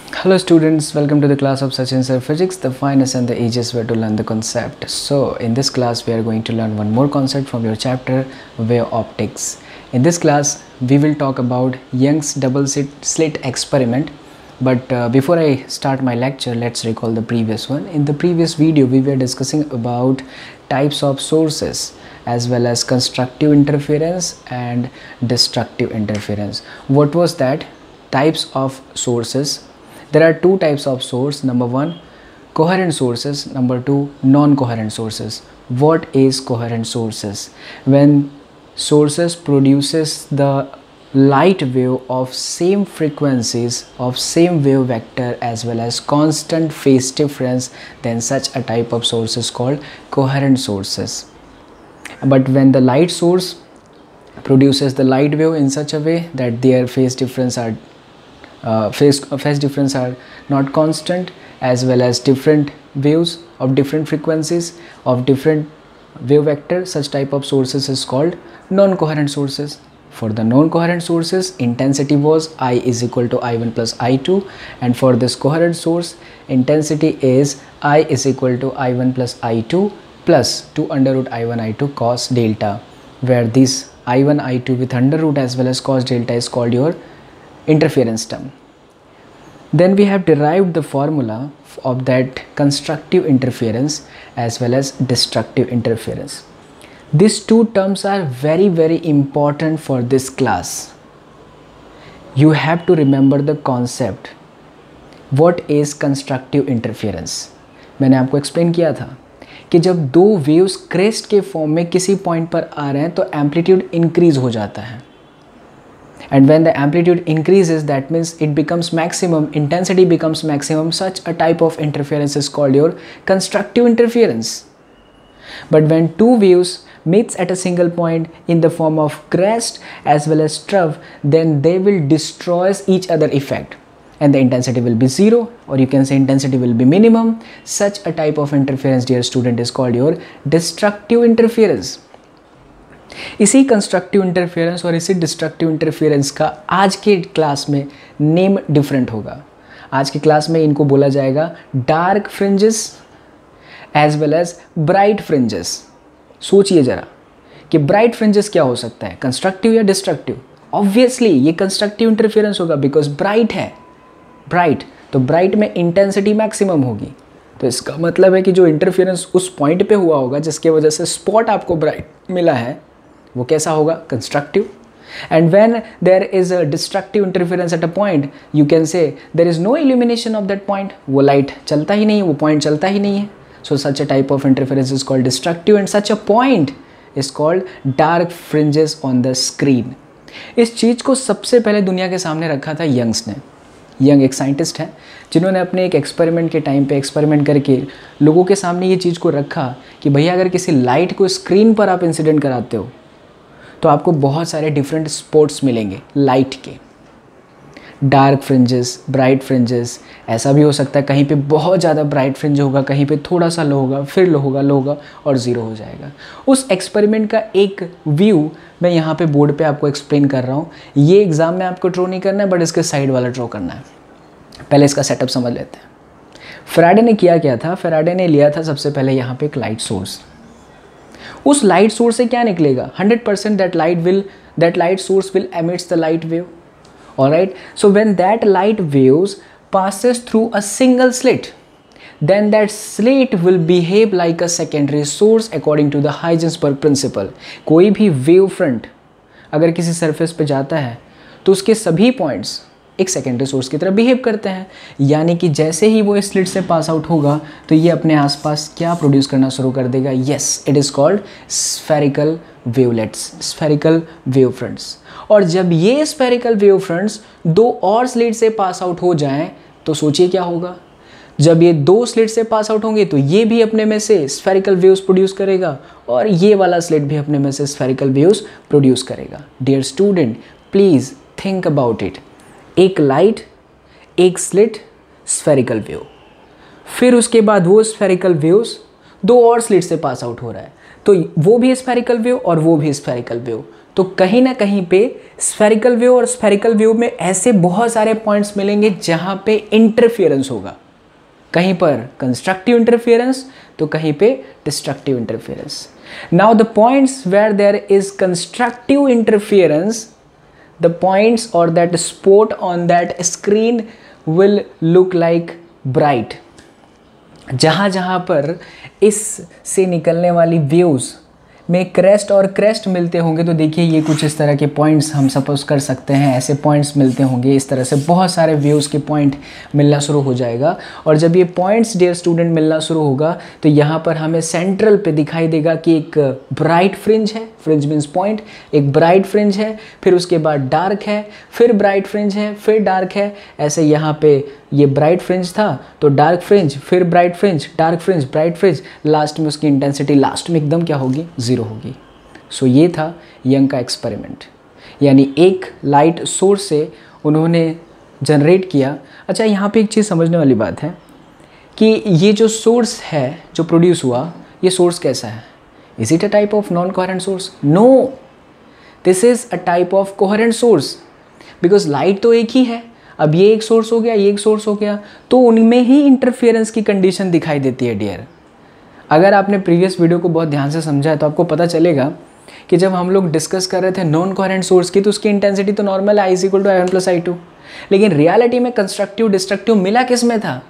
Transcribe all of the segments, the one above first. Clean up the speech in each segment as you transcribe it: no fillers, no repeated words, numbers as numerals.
Hello students, welcome to the class of Sachin Sir Physics, the finest and the easiest way to learn the concept. So in this class we are going to learn one more concept from your chapter Wave Optics. In this class we will talk about Young's double slit experiment. But before I start my lecture, let's recall the previous one. In the previous video we were discussing about types of sources as well as constructive interference and destructive interference. What was that? Types of sources. There are two types of source. Number one, coherent sources. Number two, non-coherent sources. What is coherent sources? When sources produces the light wave of same frequencies of same wave vector as well as constant phase difference, then such a type of source is called coherent sources. But when the light source produces the light wave in such a way that their phase difference are not constant, as well as different waves of different frequencies of different wave vector, such type of sources is called non-coherent sources. For the non-coherent sources, intensity was I is equal to I1 plus I2, and for this coherent source, intensity is I is equal to I1 plus I2 plus 2 under root I1 I2 cos delta, where this I1 I2 with under root as well as cos delta is called your interference term. Then we have derived the formula of that constructive interference as well as destructive interference. These two terms are very important for this class. You have to remember the concept. What is constructive interference? मैंने आपको explain किया था कि जब दो waves crest के form में किसी पॉइंट पर आ रहे हैं तो एम्पलीट्यूड इंक्रीज हो जाता है. And when the amplitude increases, that means it becomes maximum, intensity becomes maximum. Such a type of interference is called your constructive interference. But when two waves meets at a single point in the form of crest as well as trough, then they will destroy each other effect and the intensity will be zero, or you can say intensity will be minimum. Such a type of interference, dear student, is called your destructive interference. इसी constructive interference और इसी destructive interference का आज के class में name different होगा. आज की क्लास में इनको बोला जाएगा dark fringes as well as bright fringes. सोचिए जरा कि ब्राइट फ्रिंजेस क्या हो सकता है, कंस्ट्रक्टिव या डिस्ट्रक्टिव? ऑब्वियसली ये कंस्ट्रक्टिव इंटरफेरेंस होगा, बिकॉज ब्राइट है. ब्राइट तो ब्राइट में इंटेंसिटी मैक्सिमम होगी, तो इसका मतलब है कि जो इंटरफेरेंस उस पॉइंट पे हुआ होगा जिसके वजह से स्पॉट आपको ब्राइट मिला है, वो कैसा होगा? Constructive. And when there is a destructive interference at a point, you can say there is no illumination of that point. वो लाइट चलता ही नहीं है, वो पॉइंट चलता ही नहीं है. So such a type of interference is called destructive and such a point is called dark fringes on the screen. इस चीज़ को सबसे पहले दुनिया के सामने रखा था यंग्स ने. यंग एक साइंटिस्ट है जिन्होंने अपने एक एक्सपेरिमेंट के टाइम पे एक्सपेरिमेंट करके लोगों के सामने ये चीज़ को रखा कि भैया अगर किसी लाइट को स्क्रीन पर आप इंसिडेंट कराते हो तो आपको बहुत सारे डिफरेंट स्पॉट्स मिलेंगे लाइट के. डार्क फ्रिंजेस, ब्राइट फ्रिंजेस, ऐसा भी हो सकता है कहीं पे बहुत ज़्यादा ब्राइट फ्रिंज होगा, कहीं पे थोड़ा सा लो होगा, फिर लो होगा और ज़ीरो हो जाएगा. उस एक्सपेरिमेंट का एक व्यू मैं यहाँ पे बोर्ड पे आपको एक्सप्लेन कर रहा हूँ. ये एग्ज़ाम में आपको ड्रॉ नहीं करना है, बट इसके साइड वाला ड्रॉ करना है. पहले इसका सेटअप समझ लेते हैं. फैराडे ने क्या था, फैराडे ने लिया था सबसे पहले यहाँ पे एक लाइट सोर्स. उस लाइट सोर्स से क्या निकलेगा? 100% that light source will emits the light wave. Alright, so when that light waves passes through a single slit, then that slit will behave like a secondary source according to the Heisenberg principle. कोई भी wave front अगर किसी surface पे जाता है तो उसके सभी पॉइंट्स एक सेकेंडरी सोर्स की तरह बिहेव करते हैं. यानी कि जैसे ही वो स्लिट से पास आउट होगा तो ये अपने आसपास क्या प्रोड्यूस करना शुरू कर देगा? Yes, it is called spherical wavelets, spherical wave fronts. और जब ये स्फेरिकल वेव फ्रंट्स दो और स्लिट से पास आउट हो जाएं तो सोचिए क्या होगा? जब ये दो स्लिट से पास आउट होंगे तो ये भी अपने में से स्फेरिकल वेव्स प्रोड्यूस करेगा और ये वाला स्लिट भी अपने में से स्फेरिकल वेव्स प्रोड्यूस करेगा. Dear student, please think about it. एक लाइट, एक स्लिट, स्फेरिकल वेव, फिर उसके बाद वो स्फेरिकल वेव्स दो और स्लिट से पास आउट हो रहा है तो वो भी स्फेरिकल वेव और वो भी स्फेरिकल वेव. तो कहीं ना कहीं पे स्फेरिकल वेव और स्फेरिकल वेव में ऐसे बहुत सारे पॉइंट्स मिलेंगे जहाँ पे इंटरफियरेंस होगा, कहीं पर कंस्ट्रक्टिव इंटरफियरेंस तो कहीं पे destructive interference. Now the points where there is constructive interference, the points और that spot on that screen will look like bright. जहाँ जहाँ पर इस से निकलने वाली वेव्स में क्रेस्ट और क्रेस्ट मिलते होंगे, तो देखिए ये कुछ इस तरह के पॉइंट्स हम सपोज कर सकते हैं, ऐसे पॉइंट्स मिलते होंगे. इस तरह से बहुत सारे वेव्स के पॉइंट मिलना शुरू हो जाएगा. और जब ये पॉइंट्स डियर स्टूडेंट मिलना शुरू होगा तो यहाँ पर हमें सेंट्रल पे दिखाई देगा कि एक ब्राइट फ्रिंज है, फ्रिंज मीन्स पॉइंट, एक ब्राइट फ्रिंज है, फिर उसके बाद डार्क है, फिर ब्राइट फ्रिंज है, फिर डार्क है. ऐसे यहाँ पे ये ब्राइट फ्रिंज था तो डार्क फ्रिंज, फिर bright fringe, dark fringe, bright fringe, last में उसकी इंटेंसिटी लास्ट में एकदम क्या होगी, ज़ीरो होगी. सो ये था यंग का एक्सपेरिमेंट, यानी एक लाइट सोर्स से उन्होंने जनरेट किया. अच्छा, यहाँ पे एक चीज़ समझने वाली बात है कि ये जो सोर्स है जो प्रोड्यूस हुआ, ये सोर्स कैसा है? Is it a type of non coherent source? No, this is a type of coherent source, because light तो एक ही है. अब ये एक सोर्स हो गया, ये एक सोर्स हो गया, तो उनमें ही इंटरफियरेंस की कंडीशन दिखाई देती है डियर. अगर आपने प्रीवियस वीडियो को बहुत ध्यान से समझा है तो आपको पता चलेगा कि जब हम लोग डिस्कस कर रहे थे नॉन कोहेरेंट सोर्स की, तो उसकी इंटेंसिटी तो नॉर्मल है, I=I1+I2, लेकिन रियलिटी में कंस्ट्रक्टिव डिस्ट्रक्टिव मिला किस में था?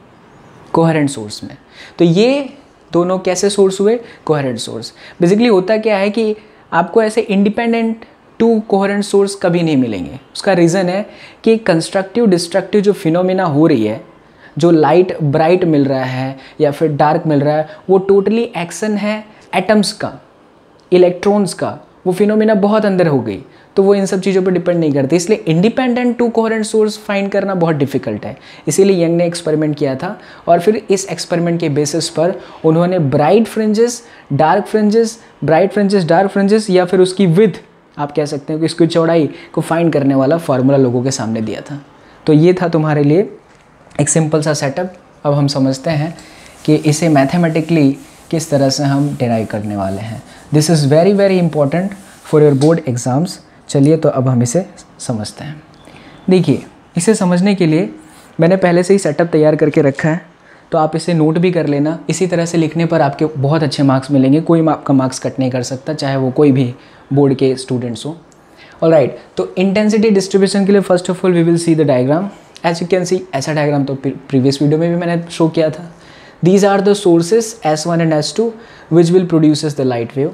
कोहेरेंट सोर्स में. तो ये दोनों कैसे सोर्स हुए? Coherent source. बेसिकली होता क्या है कि आपको ऐसे इंडिपेंडेंट टू कोहेरेंट सोर्स कभी नहीं मिलेंगे. उसका रीज़न है कि कंस्ट्रक्टिव डिस्ट्रक्टिव जो फिनोमिना हो रही है, जो लाइट ब्राइट मिल रहा है या फिर डार्क मिल रहा है, वो टोटली एक्शन है एटम्स का, इलेक्ट्रॉन्स का. वो फिनोमिना बहुत अंदर हो गई, तो वो इन सब चीज़ों पर डिपेंड नहीं करती. इसलिए independent two coherent source find करना बहुत डिफिकल्ट है. इसीलिए यंग ने एक्सपेरिमेंट किया था और फिर इस एक्सपेरिमेंट के बेसिस पर उन्होंने bright fringes, dark fringes, bright fringes, dark fringes, या फिर उसकी विड्थ, आप कह सकते हैं कि इसकी चौड़ाई को फाइंड करने वाला फार्मूला लोगों के सामने दिया था. तो ये था तुम्हारे लिए एक सिंपल सा सेटअप. अब हम समझते हैं कि इसे मैथमेटिकली किस तरह से हम डिराइव करने वाले हैं. This is very very important for your board exams. चलिए तो अब हम इसे समझते हैं. देखिए, इसे समझने के लिए मैंने पहले से ही सेटअप तैयार करके रखा है, तो आप इसे नोट भी कर लेना. इसी तरह से लिखने पर आपके बहुत अच्छे मार्क्स मिलेंगे, कोई आपका मार्क्स कट नहीं कर सकता, चाहे वो कोई भी बोर्ड के स्टूडेंट्स हो. ऑलराइट, तो इंटेंसिटी डिस्ट्रीब्यूशन के लिए first of all we will see the diagram. As you can see, ऐसा डायग्राम तो प्रीवियस वीडियो में भी मैंने शो किया था. These are the sources S1 and S2 which will produces the light wave.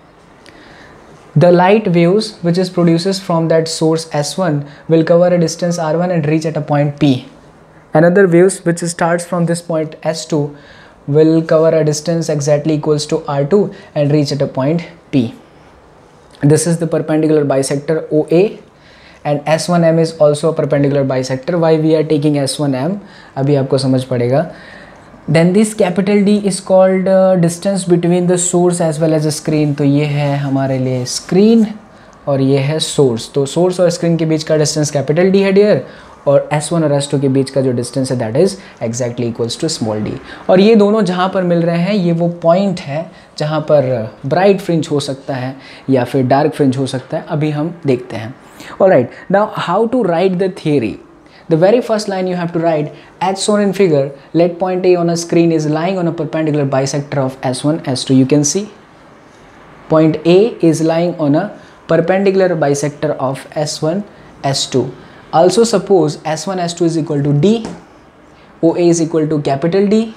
The light waves which is produces from that source S1 will cover a distance R1 and reach at a point P. Another waves which starts from this point S2 will cover a distance exactly equals to R2 and reach at a point P. This is the perpendicular bisector OA, and S1M is also a perpendicular bisector. Why we are taking S1M अभी आपको समझ पड़ेगा. Then this capital D is called distance between the source as well as the screen. तो ये है हमारे लिए screen और ये है source. तो source और screen के बीच का distance capital D है dear, और S1 और S2 के बीच का जो distance है that is exactly equals to small d. और ये दोनों जहाँ पर मिल रहे हैं ये वो point है जहाँ पर bright fringe हो सकता है या फिर dark fringe हो सकता है. अभी हम देखते हैं. Alright, now how to write the theory? The very first line you have to write, as shown in figure, let point A on a screen is lying on a perpendicular bisector of S1, S2. You can see point A is lying on a perpendicular bisector of S1, S2. Also suppose S1, S2 is equal to D, OA is equal to capital D,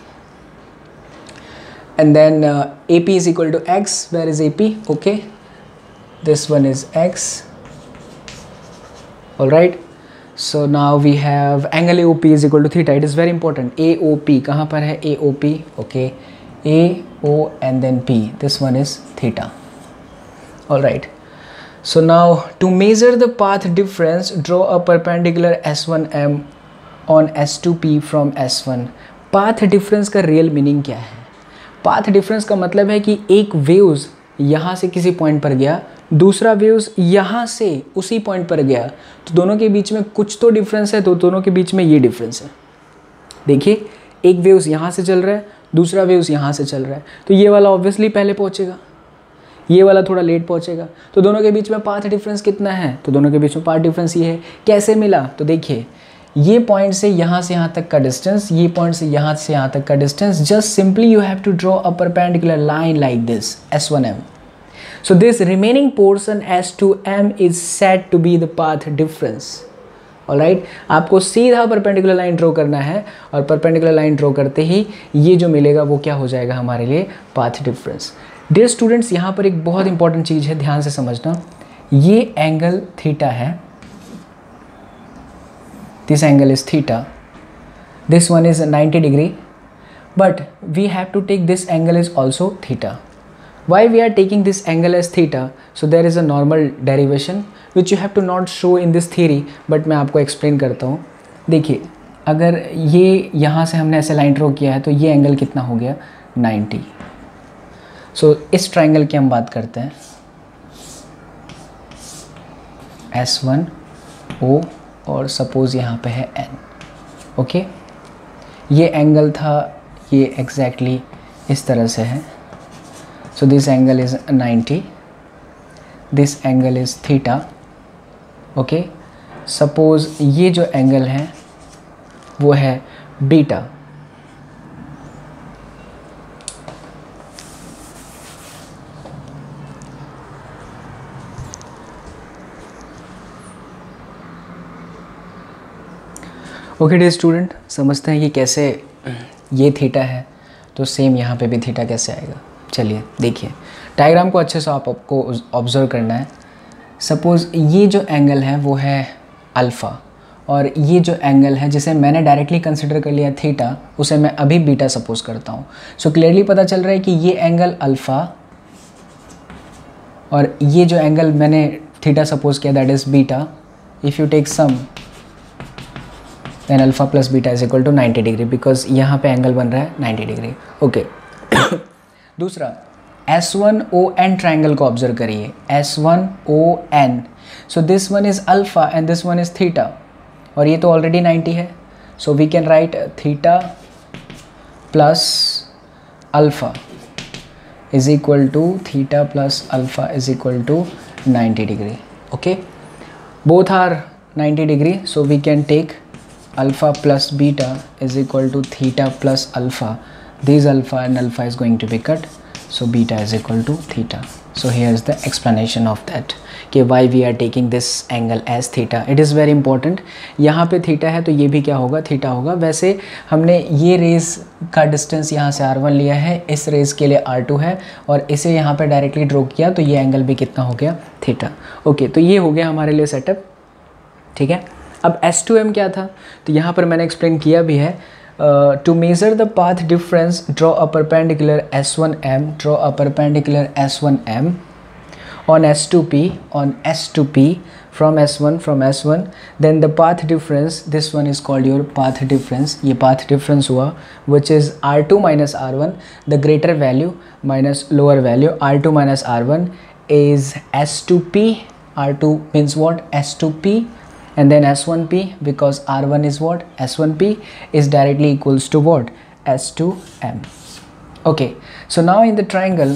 and then AP is equal to X. Where is AP? Okay, this one is X. Alright. So now we have angle AOP is equal to theta. It is very important. AOP कहाँ पर है? AOP. Okay. AO and then P. This one is theta. All right. So now to measure the path difference, draw a perpendicular S1M on S2P from S1. Path difference का real meaning क्या है? Path difference का मतलब है कि एक waves यहाँ से किसी point पर गया, दूसरा वेव्स यहाँ से उसी पॉइंट पर गया, तो दोनों के बीच में कुछ तो डिफरेंस है, तो दोनों के बीच में ये डिफरेंस है. देखिए, एक वेव्स यहाँ से चल रहा है, दूसरा वेव्स यहाँ से चल रहा है, तो ये वाला ऑब्वियसली पहले पहुँचेगा, ये वाला थोड़ा लेट पहुंचेगा। तो दोनों के बीच में पाथ डिफरेंस कितना है, तो दोनों के बीच में पाथ डिफरेंस ये है। कैसे मिला, तो देखिए ये पॉइंट से यहाँ तक का डिस्टेंस, ये पॉइंट से यहाँ तक का distance, just simply you have to draw a perpendicular line like this S1M. So this remaining portion S2M is said to be the path difference. Alright, आपको सीधा परपेंडिकुलर लाइन ड्रॉ करना है और परपेंडिकुलर लाइन ड्रॉ करते ही ये जो मिलेगा वो क्या हो जाएगा हमारे लिए, पाथ डिफरेंस। डियर स्टूडेंट्स, यहाँ पर एक बहुत इंपॉर्टेंट चीज़ है, ध्यान से समझना। ये एंगल थीटा है, this angle is theta, this one is 90 degree, but we have to take this angle is also theta. Why we are taking this angle as theta? So there is a normal derivation which you have to not show in this theory, but मैं आपको explain करता हूँ. देखिए, अगर ये यहाँ से हमने ऐसे लाइन ड्रॉ किया है तो ये एंगल कितना हो गया, 90. सो इस ट्राइंगल की हम बात करते हैं, S1O और सपोज यहाँ पे है N. ओके, ये एंगल था, ये एग्जैक्टली इस तरह से है. So this angle is 90, this angle is theta. Okay, suppose ये जो एंगल है वो है बीटा. ओके डियर स्टूडेंट, समझते हैं कि कैसे ये थीटा है तो सेम यहाँ पे भी थीटा कैसे आएगा. चलिए देखिए, डायग्राम को अच्छे से आपको ऑब्जर्व करना है. सपोज़ ये जो एंगल है वो है अल्फ़ा और ये जो एंगल है जिसे मैंने डायरेक्टली कंसिडर कर लिया थीटा, उसे मैं अभी बीटा सपोज करता हूँ. सो क्लियरली पता चल रहा है कि ये एंगल अल्फ़ा और ये जो एंगल मैंने थीटा सपोज किया that is beta. If you take sum then alpha plus beta is equal to 90 degree, because यहाँ पे एंगल बन रहा है 90 डिग्री. ओके, दूसरा S1ON ट्राइंगल को ऑब्जर्व करिए, S1ON. So this one is alpha and this one is theta और ये तो ऑलरेडी 90 है. So we can write theta plus alpha is equal to theta plus alpha is equal to 90 degree. Okay, both are 90 degree, so we can take alpha plus beta is equal to theta plus alpha. This alpha and alpha is going to be cut, so beta is equal to theta. So here is the explanation of that कि why we are taking this angle as theta. It is very important. यहाँ पे theta है तो ये भी क्या होगा, theta होगा. वैसे हमने ये रेस का डिस्टेंस यहाँ से R1 लिया है, इस रेस के लिए R2 है और इसे यहाँ पे डायरेक्टली ड्रॉ किया तो ये एंगल भी कितना हो गया, थीटा. ओके, तो ये हो गया हमारे लिए सेटअप. ठीक है, अब S2M क्या था, तो यहाँ पर मैंने एक्सप्लेन किया भी है. To measure the path difference, draw a perpendicular S1M, draw a perpendicular S1M on S2P, on S2P from S1, then the path difference, this one is called your path difference. ये path difference हुआ which is R2 minus R1, the greater value minus lower value. R2 minus R1 is S2P, R2 means what, S2P, and then S1P, because R1 is what, S1P is directly equals to what, S2M. Okay, so now in the triangle,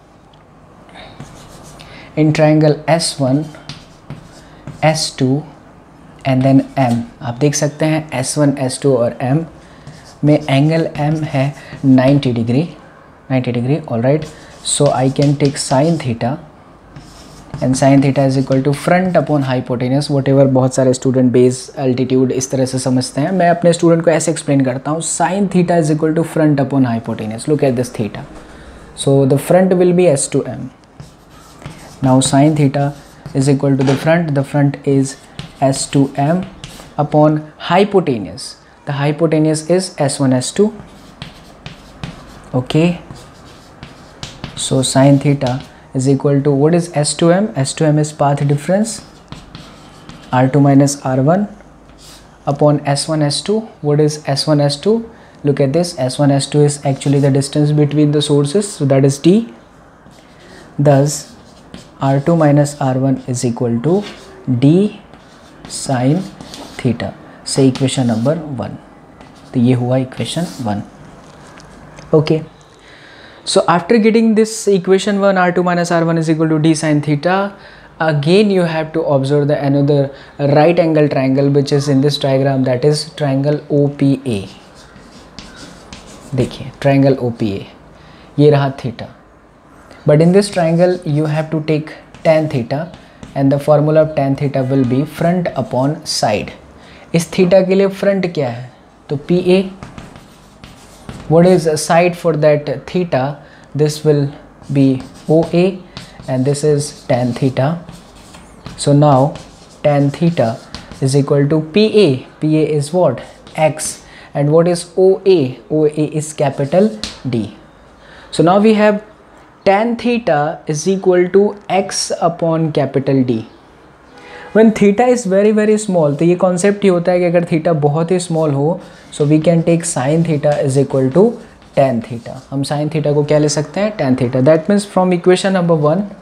in triangle S1, S2 and then M, आप देख सकते हैं S1, S2 और M में angle M है 90 degree. All right, so I can take sin theta and sin theta is equal to front upon hypotenuse, whatever बहुत सारे student base altitude इस तरह से समझते हैं. मैं अपने स्टूडेंट को ऐसे एक्सप्लेन करता हूँ, sin theta is equal to front upon hypotenuse. Look at this theta, so the front will be S2M. Now sin theta is equal to the front is S2M upon hypotenuse. The hypotenuse is S1, S2. Okay, so sin theta is equal to what is S2M? S2M is path difference, R2 minus R1 upon S1, S2. What is S1, S2? Look at this, S1, S2 is actually the distance between the sources, so that is D. Thus R2 minus R1 is equal to D sin theta. Say equation number 1. तो ये हुआ equation 1. Okay, So after getting this equation 1, r2 minus r1 is equal to d sin theta, again you have to observe the another right angle triangle which is in this diagram, that is triangle OPA. देखिए triangle OPA, ये रहा theta. But in this triangle you have to take tan theta and the formula of tan theta will be front upon side. इस theta के लिए front क्या है? तो PA. What is a side for that theta? This will be OA and this is tan theta. So now tan theta is equal to PA. PA is what? X. And what is OA? OA is capital D. So now we have tan theta is equal to X upon capital D. When theta is very small, तो ये concept ही होता है कि अगर theta बहुत ही small हो, so we can take sine theta is equal to tan theta. हम साइन थीटा को क्या ले सकते हैं? tan theta. That means from equation number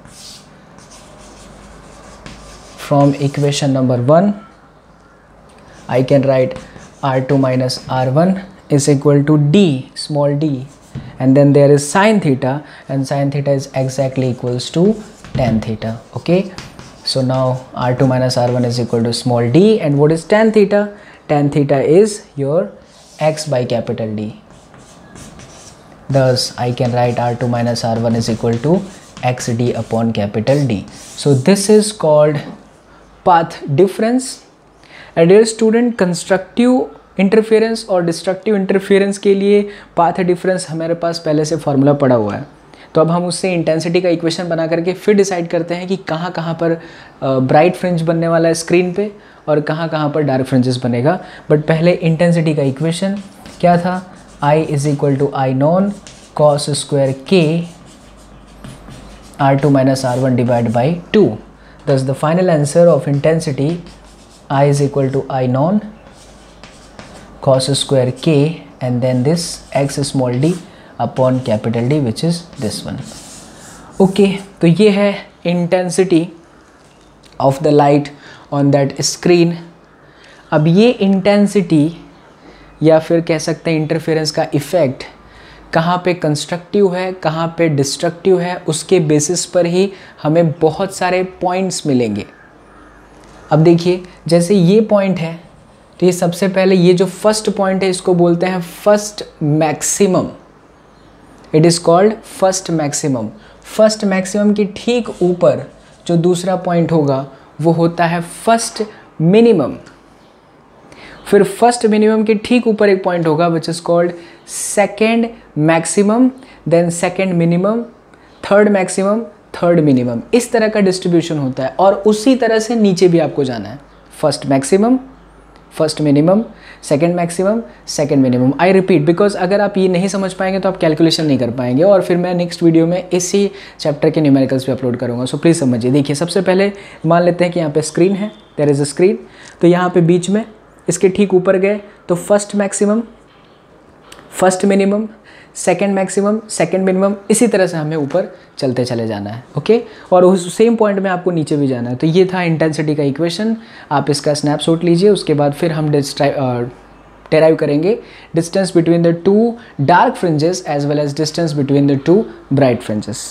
1 I can write r2 minus r1 is equal to d, small d, and then there is sin theta, and sin theta is exactly equals to tan theta. Okay, so now r2 minus r1 is equal to small d, and what is tan theta? Tan theta is your x by capital D. Thus I can write r2 minus r1 is equal to xd upon capital D. So this is called path difference. And dear student, constructive interference और destructive interference के लिए path difference हमारे पास पहले से formula पड़ा हुआ है. तो अब हम उससे इंटेंसिटी का इक्वेशन बना करके फिर डिसाइड करते हैं कि कहाँ कहाँ पर ब्राइट फ्रिंज बनने वाला है स्क्रीन पे और कहाँ कहाँ पर डार्क फ्रिंजेस बनेगा. बट पहले इंटेंसिटी का इक्वेशन क्या था? I is equal to I naught cos square के r2 minus r1 divide by 2. Thus the final answer of intensity I is equal to I non cos square k and then this x small d upon capital D, which is this one. Okay, तो ये है intensity of the light on that screen. अब ये intensity या फिर कह सकते हैं interference का effect कहाँ पे कंस्ट्रक्टिव है, कहाँ पे डिस्ट्रक्टिव है, उसके बेसिस पर ही हमें बहुत सारे पॉइंट्स मिलेंगे. अब देखिए, जैसे ये पॉइंट है, तो ये सबसे पहले ये जो फर्स्ट पॉइंट है इसको बोलते हैं first maximum. It is called first maximum. First maximum के ठीक ऊपर जो दूसरा पॉइंट होगा वो होता है फर्स्ट मिनिमम. फिर फर्स्ट मिनिमम के ठीक ऊपर एक पॉइंट होगा which is called second maximum, then second minimum, third maximum, third minimum. इस तरह का डिस्ट्रीब्यूशन होता है और उसी तरह से नीचे भी आपको जाना है. First maximum, first minimum, second maximum, second minimum. I repeat because अगर आप ये नहीं समझ पाएंगे तो आप कैलकुलेशन नहीं कर पाएंगे और फिर मैं नेक्स्ट वीडियो में इसी चैप्टर के न्यूमेरिकल्स भी अपलोड करूँगा. सो प्लीज़ समझिए. देखिए, सबसे पहले मान लेते हैं कि यहाँ पे स्क्रीन है, देयर इज़ अ स्क्रीन. तो यहाँ पे बीच में इसके ठीक ऊपर गए तो first maximum, first minimum, second maximum, second minimum, इसी तरह से हमें ऊपर चलते चले जाना है. ओके, और उस सेम पॉइंट में आपको नीचे भी जाना है. तो ये था इंटेंसिटी का इक्वेशन. आप इसका स्नैपशॉट लीजिए, उसके बाद फिर हम डेराइव करेंगे distance between the two dark fringes as well as distance between the two bright fringes.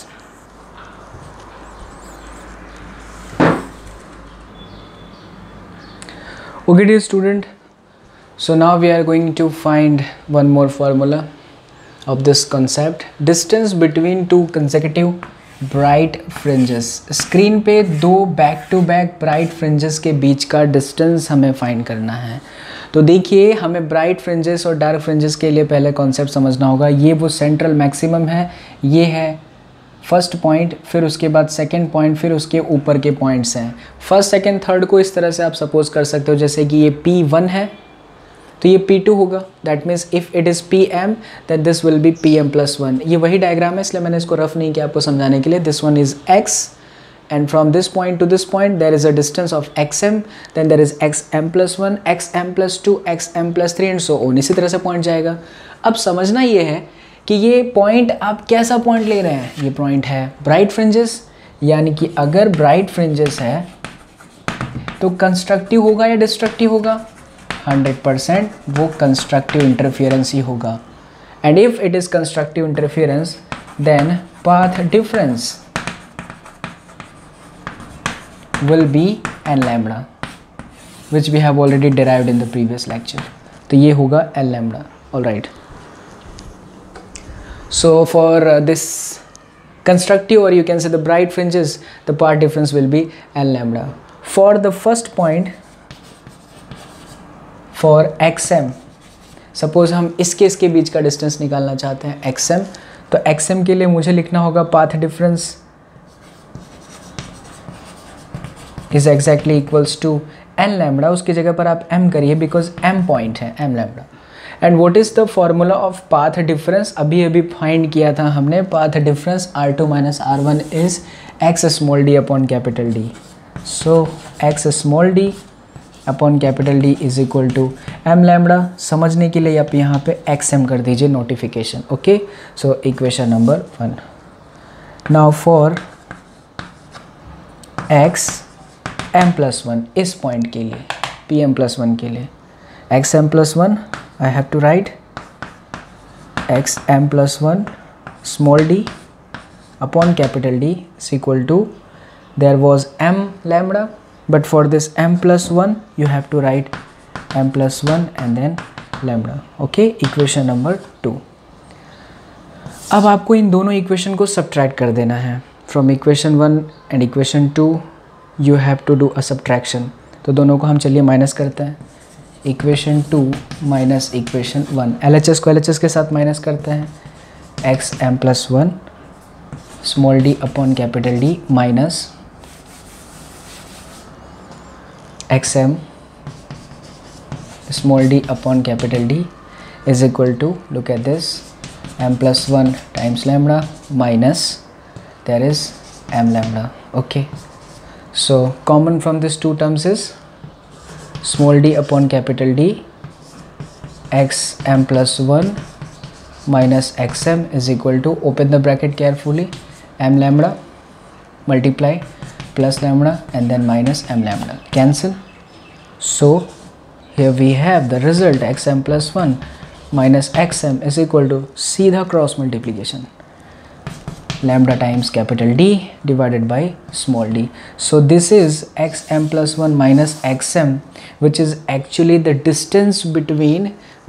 Okay dear student, so now we are going to find one more formula of this concept. Distance between two consecutive bright fringes. Screen पे दो back to back bright fringes के बीच का distance हमें find करना है. तो देखिए, हमें ब्राइट फ्रिंजेस और डार्क फ्रिंजेस के लिए पहले कॉन्सेप्ट समझना होगा. ये वो सेंट्रल मैक्सिमम है, ये है फर्स्ट पॉइंट, फिर उसके बाद सेकंड पॉइंट, फिर उसके ऊपर के पॉइंट्स हैं. फर्स्ट सेकंड थर्ड को इस तरह से आप सपोज कर सकते हो जैसे कि ये P1 है तो ये P2 होगा. That means if it is PM that this will be PM+1. ये वही डायग्राम है, इसलिए मैंने इसको रफ नहीं किया आपको समझाने के लिए. This one is X and from this point to this point there is a distance of XM, then there is XM+1, XM+2, XM+3 and so on. इसी तरह से पॉइंट जाएगा. अब समझना ये है कि ये पॉइंट आप कैसा पॉइंट ले रहे हैं. ये पॉइंट है ब्राइट फ्रिंजेस, यानी कि अगर ब्राइट फ्रिंजेस है तो कंस्ट्रक्टिव होगा या डिस्ट्रक्टिव होगा? 100% वो कंस्ट्रक्टिव इंटरफेरेंस ही होगा. And if it is constructive interference then path difference will be n lambda, which we have already derived in the previous lecture. तो ये होगा n lambda. All right. So for this constructive, or you can say the bright fringes, the path difference will be n lambda. For the first point, for xm, suppose हम इसके बीच का distance निकालना चाहते हैं xm, तो xm के लिए मुझे लिखना होगा path difference is exactly equals to n lambda. उसकी जगह पर आप m करिए बिकॉज m पॉइंट है, m lambda. And what is the formula of path difference? अभी फाइंड किया था हमने. Path difference r2 minus r1 is x small d upon capital D. So x small d upon capital D is equal to m lambda. समझने के लिए आप यहाँ पे xm कर दीजिए notification. Okay, so equation number 1. Now for x m plus 1 इस point के लिए, pm प्लस 1 के लिए, x m plus 1 I have to write x m plus 1 small d upon capital D is equal to, there was m lambda, but for this m plus 1 you have to write m plus 1 and then lambda. Okay, equation number 2. अब आपको इन दोनों equation को subtract कर देना है. From equation 1 and equation 2 you have to do a subtraction. तो दोनों को हम चलिए माइनस करते हैं. इक्वेशन 2 माइनस इक्वेशन 1, LHS को LHS के साथ माइनस करते हैं. X m plus 1 small d upon capital D minus x m small d upon capital D is equal to, look at this, m plus 1 times lambda minus there is m lambda. Okay, so common from this two terms is small d upon capital D, x m plus 1 minus x m is equal to, open the bracket carefully, m lambda multiply plus lambda and then minus m lambda, cancel. So here we have the result, x m plus 1 minus x m is equal to सीधा cross multiplication, lambda times capital D divided by small d. So this is x m plus 1 minus x m, which is actually the distance between,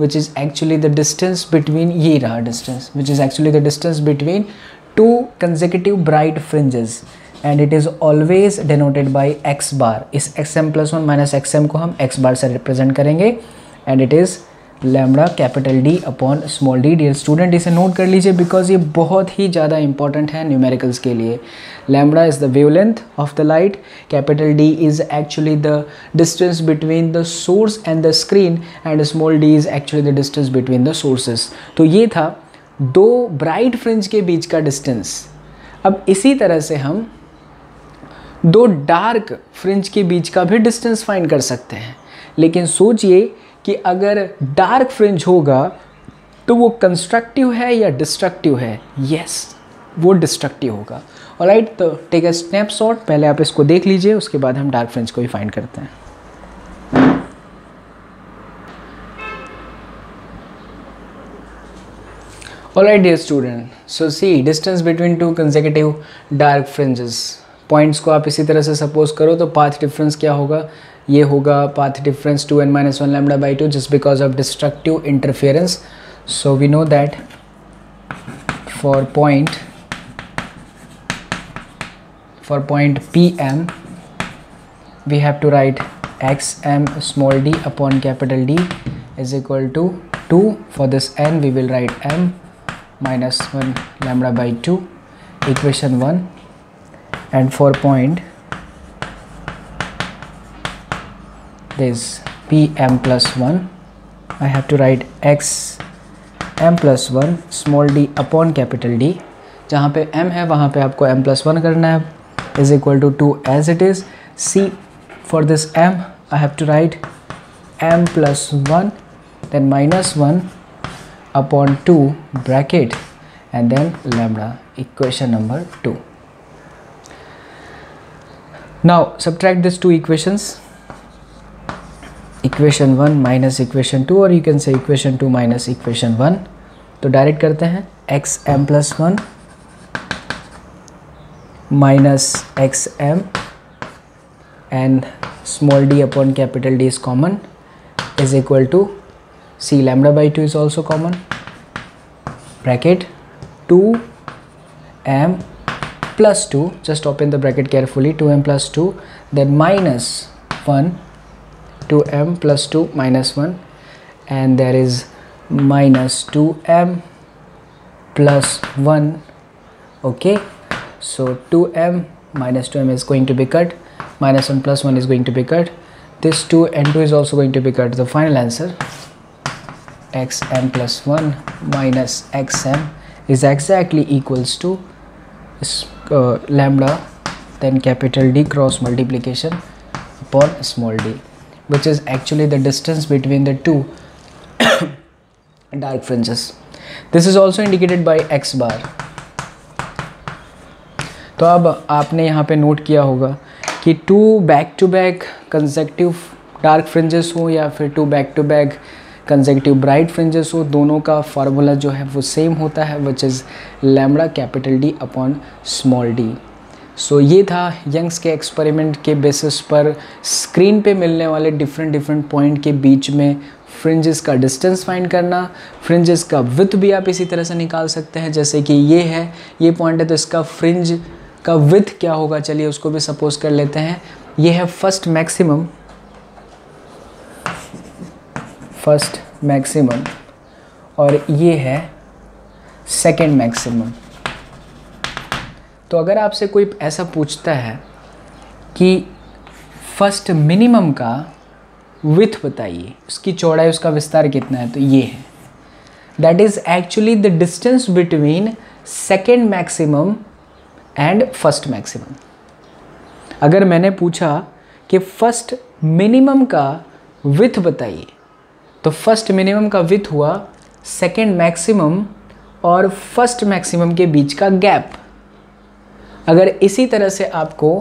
ये रहा distance, which is actually the distance between two consecutive bright fringes, and it is always denoted by x bar. इस x m plus 1 minus x m को हम x bar से represent करेंगे, and it is lambda capital D upon small d. Dear student, इसे note कर लीजिए because ये बहुत ही ज़्यादा इंपॉर्टेंट है न्यूमेरिकल्स के लिए. Lambda is the wavelength of the light, capital D is actually the distance between the source and the screen, and small d is actually the distance between the sources. तो ये था दो bright fringe के बीच का distance. अब इसी तरह से हम दो डार्क फ्रिंज के बीच का भी डिस्टेंस फाइंड कर सकते हैं. लेकिन सोचिए कि अगर डार्क फ्रिंज होगा तो वो कंस्ट्रक्टिव है या डिस्ट्रक्टिव है? यस, वो डिस्ट्रक्टिव होगा. ऑलराइट, तो टेक अ स्नैपशॉट. पहले आप इसको देख लीजिए, उसके बाद हम डार्क फ्रिंज को ही फाइंड करते हैं. Alright dear student, so see distance between two consecutive dark fringes. Points को आप इसी तरह से सपोज करो तो पाथ डिफरेंस क्या होगा? ये होगा path difference 2n minus 1 lambda by 2 just because of destructive interference. So we know that for point PM we have to write xm small d upon capital D is equal to 2. For this n we will write m minus 1 lambda by 2, equation 1. And for point this pm plus 1 I have to write x m plus 1 small d upon capital D. जहाँ पे m है वहाँ पे आपको m plus 1 करना है, is equal to 2 as it is. C for this m I have to write m plus 1 then minus 1 upon 2 bracket and then lambda, equation number 2. Now subtract these two equations, equation 1 minus equation 2, or you can say equation 2 minus equation 1. तो direct करते हैं x m plus 1 minus xm and small d upon capital D is common is equal to c lambda by 2 is also common, bracket 2m plus 2, just open the bracket carefully, 2m plus 2, then minus 1, 2m plus 2 minus 1, and there is minus 2m plus 1. Okay, so 2m minus 2m is going to be cut, minus 1 plus 1 is going to be cut, this 2 and 2 is also going to be cut. The final answer xm plus 1 minus xm is exactly equals to lambda then capital D cross multiplication upon small d, which is actually the distance between the two dark fringes. This is also indicated by x bar. तो अब आपने यहाँ पे note किया होगा कि two back to back consecutive dark fringes हो या फिर two back to back consecutive bright fringes हो, दोनों का फार्मूला जो है वो सेम होता है, which is lambda capital D upon small D. So ये था यंग्स के एक्सपेरिमेंट के बेसिस पर स्क्रीन पे मिलने वाले डिफरेंट पॉइंट के बीच में फ्रिंजेस का डिस्टेंस फाइंड करना. फ्रिंजेस का विड्थ भी आप इसी तरह से निकाल सकते हैं, जैसे कि ये है, ये पॉइंट है, तो इसका फ्रिंज का विड्थ क्या होगा, चलिए उसको भी सपोज कर लेते हैं. ये है फर्स्ट मैक्सिमम और ये है सेकंड मैक्सिमम. तो अगर आपसे कोई ऐसा पूछता है कि फर्स्ट मिनिमम का विड्थ बताइए, उसकी चौड़ाई, उसका विस्तार कितना है, तो ये है, that is actually the distance between second maximum and first maximum. अगर मैंने पूछा कि फर्स्ट मिनिमम का विड्थ बताइए, तो फर्स्ट मिनिमम का विड्थ हुआ सेकंड मैक्सिमम और फर्स्ट मैक्सिमम के बीच का गैप. अगर इसी तरह से आपको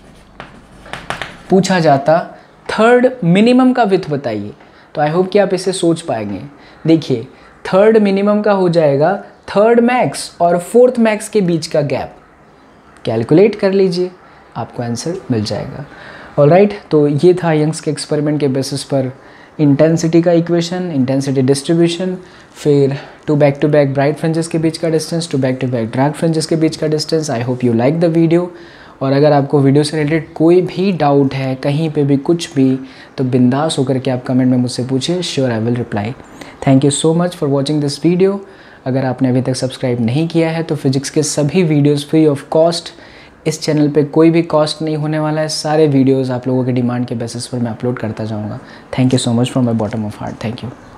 पूछा जाता थर्ड मिनिमम का विड्थ बताइए, तो आई होप कि आप इसे सोच पाएंगे. देखिए, थर्ड मिनिमम का हो जाएगा थर्ड मैक्स और फोर्थ मैक्स के बीच का गैप. कैलकुलेट कर लीजिए, आपको आंसर मिल जाएगा. ऑलराइट, तो ये था यंग्स के एक्सपेरिमेंट के बेसिस पर इंटेंसिटी का इक्वेशन, इंटेंसिटी डिस्ट्रीब्यूशन, फिर टू बैक ब्राइट फ्रिंजेस के बीच का distance, two back dark fringes के बीच का distance. I hope you like the video. और अगर आपको वीडियो से रिलेटेड कोई भी डाउट है, कहीं पे भी कुछ भी, तो बिंदास होकर के आप कमेंट में मुझसे पूछिए, sure I will reply. Thank you so much for watching this video. अगर आपने अभी तक सब्सक्राइब नहीं किया है तो फिजिक्स के सभी वीडियोस फ्री ऑफ कॉस्ट, इस चैनल पे कोई भी कॉस्ट नहीं होने वाला है. सारे वीडियोस आप लोगों के डिमांड के बेसिस पर मैं अपलोड करता जाऊंगा. Thank you so much from my bottom of heart. Thank you.